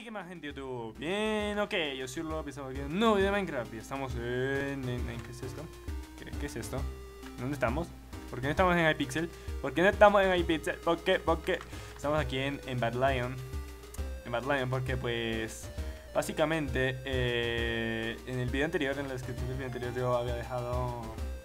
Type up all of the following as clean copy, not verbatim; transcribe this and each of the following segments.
¿Qué más, gente de YouTube? Bien, ok, yo soy Urlo, estamos aquí en un nuevo video de Minecraft y estamos en ¿qué es esto? ¿Qué es esto? ¿Dónde estamos? ¿Por qué no estamos en iPixel? ¿Por qué no estamos en iPixel? ¿Por qué? Estamos aquí en Bad Lion. En Bad Lion porque pues básicamente en el video anterior, en la descripción del video anterior yo había dejado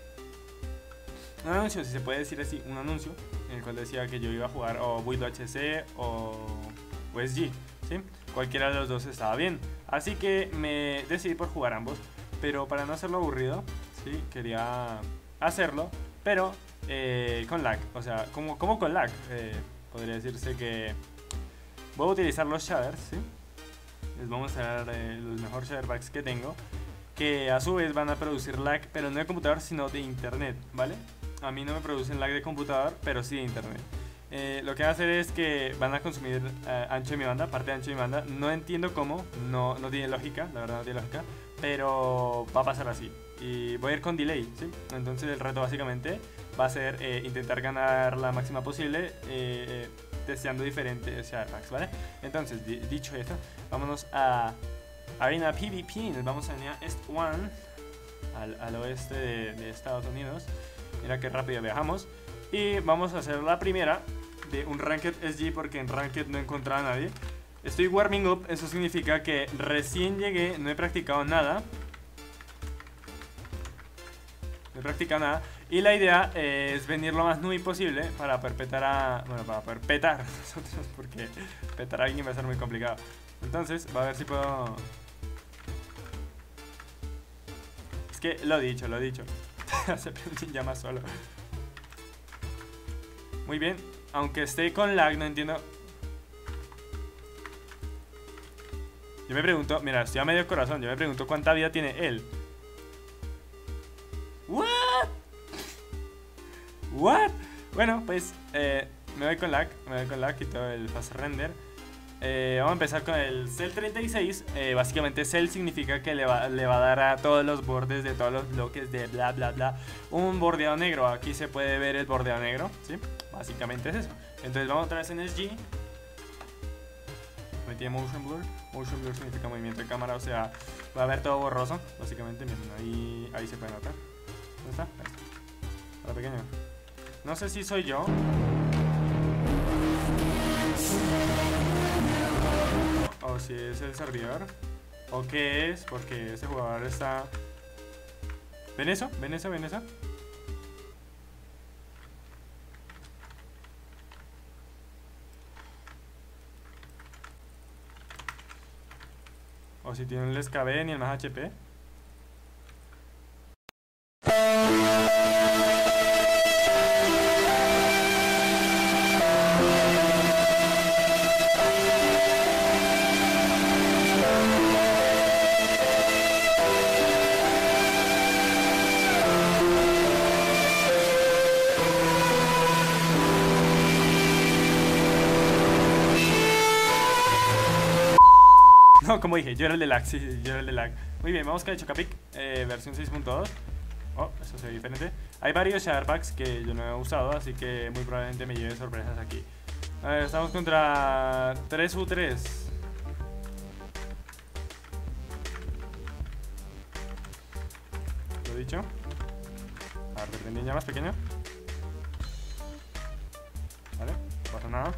un anuncio, si se puede decir así, un anuncio en el cual decía que yo iba a jugar o Build HC o SG, ¿sí? Cualquiera de los dos estaba bien, así que me decidí por jugar ambos, pero para no hacerlo aburrido, ¿sí? Quería hacerlo, pero con lag, o sea, como con lag, podría decirse que voy a utilizar los shaders, ¿sí? Les vamos a dar los mejores shader packs que tengo, que a su vez van a producir lag, pero no de computador, sino de internet, ¿vale? A mí no me producen lag de computador, pero sí de internet. Lo que van a hacer es que van a consumir ancho de mi banda, parte de ancho de mi banda. No entiendo cómo, no tiene lógica, la verdad no tiene lógica, pero va a pasar así. Y voy a ir con delay, ¿sí? Entonces el reto básicamente va a ser intentar ganar la máxima posible testeando diferentes shader packs, ¿vale? Entonces, dicho esto, vámonos a Arena PvP. Nos vamos a Arena East One, al oeste de Estados Unidos. Mira qué rápido viajamos. Y vamos a hacer la primera de un Ranked SG, porque en Ranked no encontraba a nadie. Estoy warming up, eso significa que recién llegué, no he practicado nada. Y la idea es venir lo más newbie posible para perpetar a... Bueno, para poder petar nosotros, porque petar a alguien va a ser muy complicado. Entonces, va a ver si puedo... Es que lo he dicho. Se ya más solo. Muy bien, aunque esté con lag, no entiendo. Yo me pregunto, mira, estoy a medio corazón. Yo me pregunto cuánta vida tiene él. What? Bueno, pues me voy con lag, quito el fast render. Vamos a empezar con el Cell 36. Básicamente Cell significa que le va a dar a todos los bordes de todos los bloques de bla bla bla un bordeado negro. Aquí se puede ver el bordeado negro, ¿sí? Básicamente es eso. Entonces vamos otra vez en SG. Metí Motion Blur. Motion Blur significa movimiento de cámara, o sea, va a ver todo borroso. Básicamente, miren, ahí se puede notar. ¿Dónde está? Ahí está. Para pequeño. No sé si soy yo o si es el servidor o qué es, porque ese jugador está... ¿Ven eso? O si tiene el SKB ni el más HP. No, como dije, yo era el de lag, sí, yo era el de lag. Muy bien, vamos con el Chocapic, versión 6.2. Oh, eso se ve diferente. Hay varios shader packs que yo no he usado, así que muy probablemente me lleve sorpresas aquí. A ver, estamos contra 3v3. Lo dicho. A ver, depende ya más pequeño. Vale, no pasa nada.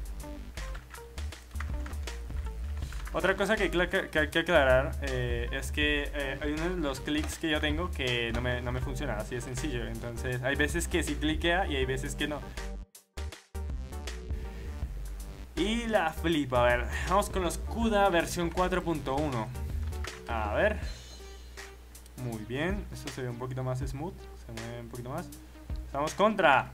Otra cosa que hay que aclarar es que hay uno de los clics que yo tengo que no me funciona, así de sencillo. Entonces hay veces que sí cliquea y hay veces que no. Y la flipa, a ver, vamos con los CUDA versión 4.1. A ver. Muy bien, esto se ve un poquito más smooth, se mueve un poquito más. Estamos contra.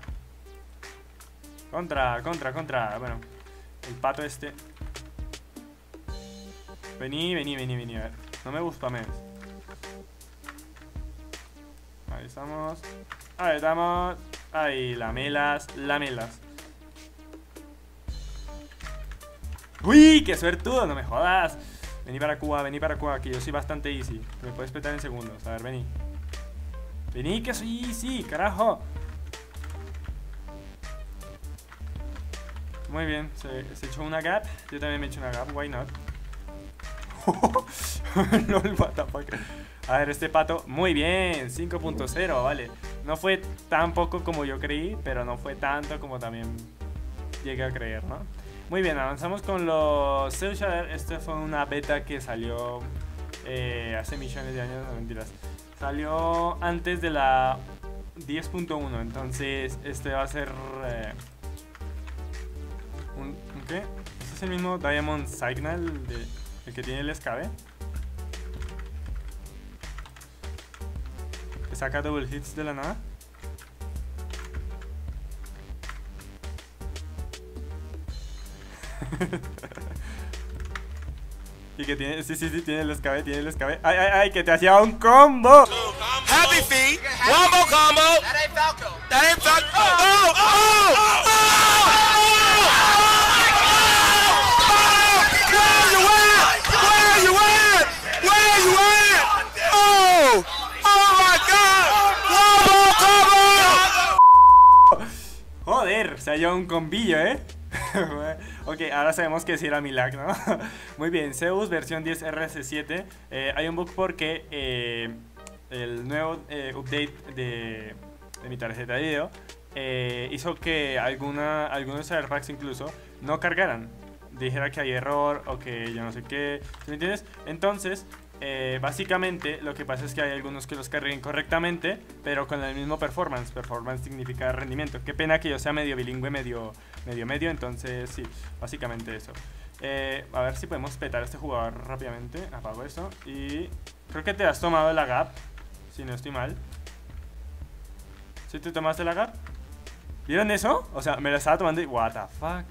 Bueno, el pato este. Vení, a ver. No me gusta más. Ahí estamos. Ahí, lamelas. Uy, qué suertudo, no me jodas. Vení para Cuba, que yo soy bastante easy. Me puedes petar en segundos. A ver, vení. Vení, que soy easy, carajo. Muy bien, se echó una gap. Yo también me echo una gap, why not. LOL, what the fuck. A ver, este pato, muy bien, 5.0, vale. No fue tan poco como yo creí, pero no fue tanto como también llegué a creer, ¿no? Muy bien, avanzamos con los Cell Shader. Esta fue una beta que salió hace millones de años, no mentiras. Salió antes de la 10.1, entonces este va a ser ¿un qué? ¿Este es el mismo Diamond Signal el que tiene el escabe? ¿Que saca double hits de la nada? Y que tiene, sí, tiene el escabe, ¡Ay, que te hacía un combo! Happy feet, one more combo. That ain't Falco. That ain't Falco. Oh, oh, oh, Where you at? Where you at? Oh, oh my God. One more combo. Joder, se halló un combillo, ¿eh? Ok, ahora sabemos que sí era mi lag, ¿no? Muy bien, Zeus versión 10 RS7. Hay un bug porque el nuevo update de mi tarjeta de video hizo que algunos serverpacks incluso no cargaran. Dijera que hay error o que yo no sé qué, ¿sí me entiendes? Entonces, básicamente lo que pasa es que hay algunos que los carguen correctamente, pero con el mismo performance. Performance significa rendimiento. Qué pena que yo sea medio bilingüe, medio, entonces sí, básicamente eso. A ver si podemos petar a este jugador rápidamente. Apago eso y creo que te has tomado la gap, si no estoy mal. ¿Sí te tomaste la gap? ¿Vieron eso? O sea, me la estaba tomando y what the fuck.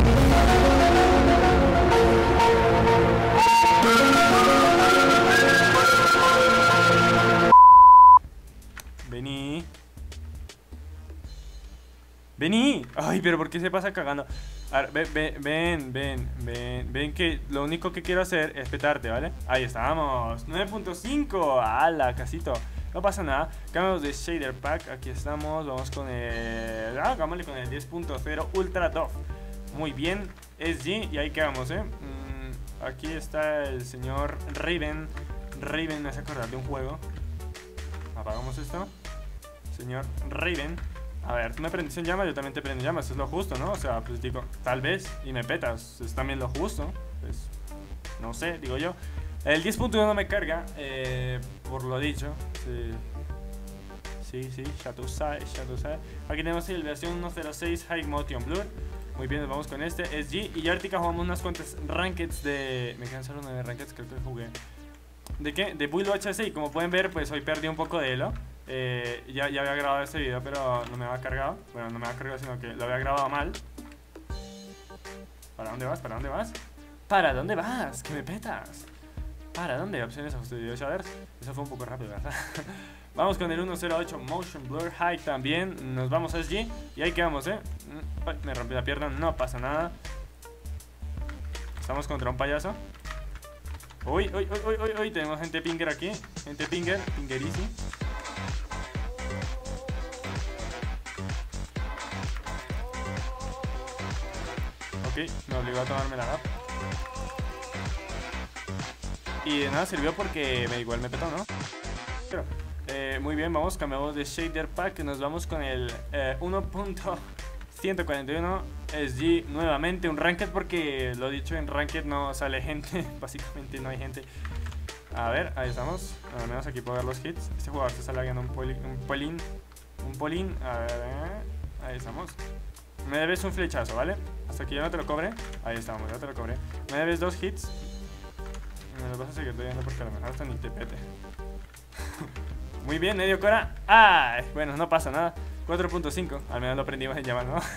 Vení. Ay, pero ¿por qué se pasa cagando? A ver, ven que lo único que quiero hacer es petarte, ¿vale? Ahí estamos, 9.5. ¡Hala, casito! No pasa nada, cambiamos de shader pack. Aquí estamos, vamos con el... hagámosle con el 10.0 Ultra Tough. Muy bien, SG, y ahí quedamos, aquí está el señor Raven. Raven me hace acordar de un juego. Apagamos esto. Señor Raven. A ver, tú me prendes en llamas, yo también te prendo en llamas. Es lo justo, ¿no? O sea, pues digo, tal vez, y me petas. Es también lo justo. Pues, no sé, digo yo. El 10.1 no me carga, por lo dicho. Sí, ya tú sabes. Aquí tenemos el versión 1.06 High Motion Blur. Muy bien, nos vamos con este SG. Y ya ahorita jugamos unas cuantas rankeds de... Me quedan solo 9 rankeds, creo que jugué. ¿De qué? De Build HC. Y como pueden ver, pues hoy perdí un poco de elo. Ya había grabado este video, pero no me había cargado. Bueno, no me había cargado, sino que lo había grabado mal. ¿Para dónde vas? ¿Para dónde vas? ¿Que me petas? ¿Para dónde? Opciones, ajuste de video shaders. Eso fue un poco rápido, ¿verdad? Vamos con el 1.08 Motion Blur High también. Nos vamos a SG. Y ahí quedamos, ¿eh? Ay, me rompí la pierna, no pasa nada. Estamos contra un payaso. Uy, tenemos gente pinger aquí. Gente pingerísimo. Ok, me obligó a tomarme la gap. Y de nada sirvió porque igual me petó, ¿no? Pero, muy bien, cambiamos de shader pack. Nos vamos con el 1.141 SG nuevamente. Un ranked porque lo dicho, en ranked no sale gente. Básicamente no hay gente. A ver, ahí estamos. Al menos aquí puedo ver los hits. Este jugador se está lagueando un polín. A ver, ahí estamos. Me debes un flechazo, ¿vale? Hasta que yo no te lo cobre. Ahí estamos, ya te lo cobré. Me debes 2 hits. Me lo vas a seguir debiendo porque a lo mejor hasta ni te pete. Muy bien, medio cora. ¡Ay! Bueno, no pasa nada. 4.5. Al menos lo aprendimos en llamar, ¿no?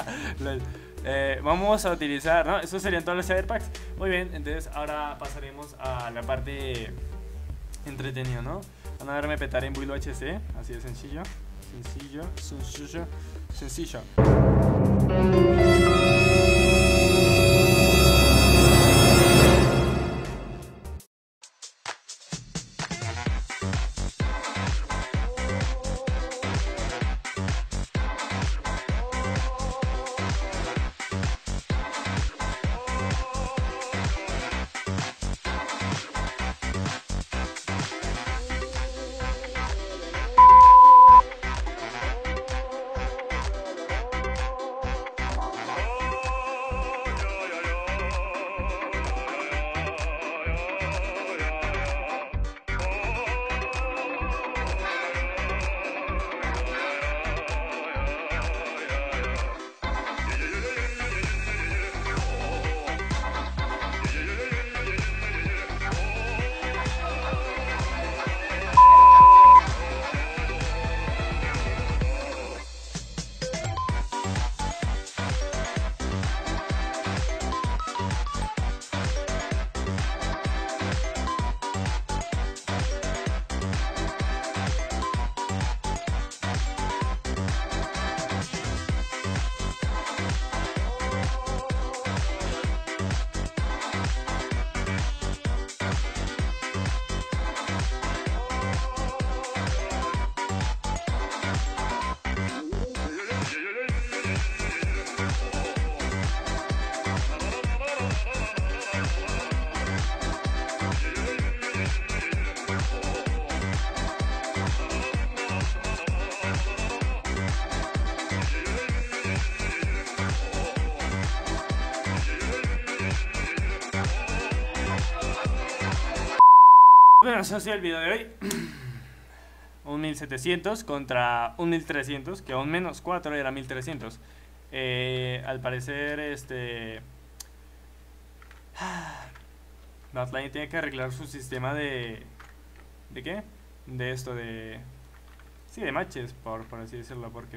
Vamos a utilizar, ¿no? Esos serían todos los shader packs. Muy bien, entonces ahora pasaremos a la parte entretenida, ¿no? Van a verme petar en Build HC. Así de sencillo. Sencillo. Bueno, eso ha sido el video de hoy. Un 1700 contra un 1300, que aún menos 4 era 1300. Al parecer, Badlion tiene que arreglar su sistema de... ¿De qué? De esto, de... Sí, de matches, por así decirlo, porque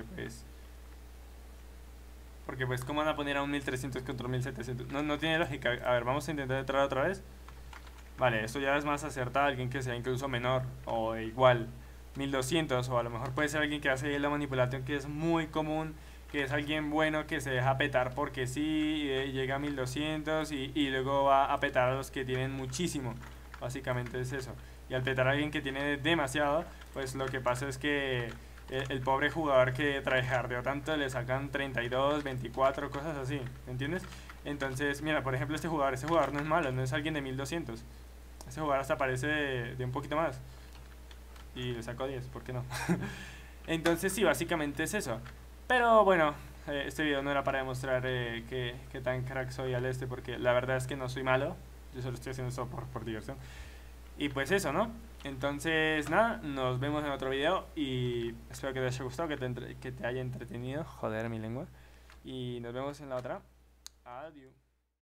pues, ¿cómo van a poner a un 1300 contra un 1700? No tiene lógica. A ver, vamos a intentar entrar otra vez. Vale, esto ya es más acertado, alguien que sea incluso menor o igual, 1200, o a lo mejor puede ser alguien que hace la manipulación, que es muy común, que es alguien bueno que se deja petar porque sí, llega a 1200 y luego va a petar a los que tienen muchísimo. Básicamente es eso. Y al petar a alguien que tiene demasiado, pues lo que pasa es que el pobre jugador que tryhardeó tanto le sacan 32, 24, cosas así, ¿entiendes? Entonces, mira, por ejemplo, este jugador no es malo, no es alguien de 1200. Este jugador hasta parece de un poquito más. Y le sacó 10, ¿por qué no? Entonces sí, básicamente es eso. Pero bueno, este video no era para demostrar que tan crack soy al porque la verdad es que no soy malo. Yo solo estoy haciendo esto por diversión. Y pues eso, ¿no? Entonces nada, nos vemos en otro video. Y espero que te haya gustado, que te haya entretenido. Joder, mi lengua. Y nos vemos en la otra. Adiós.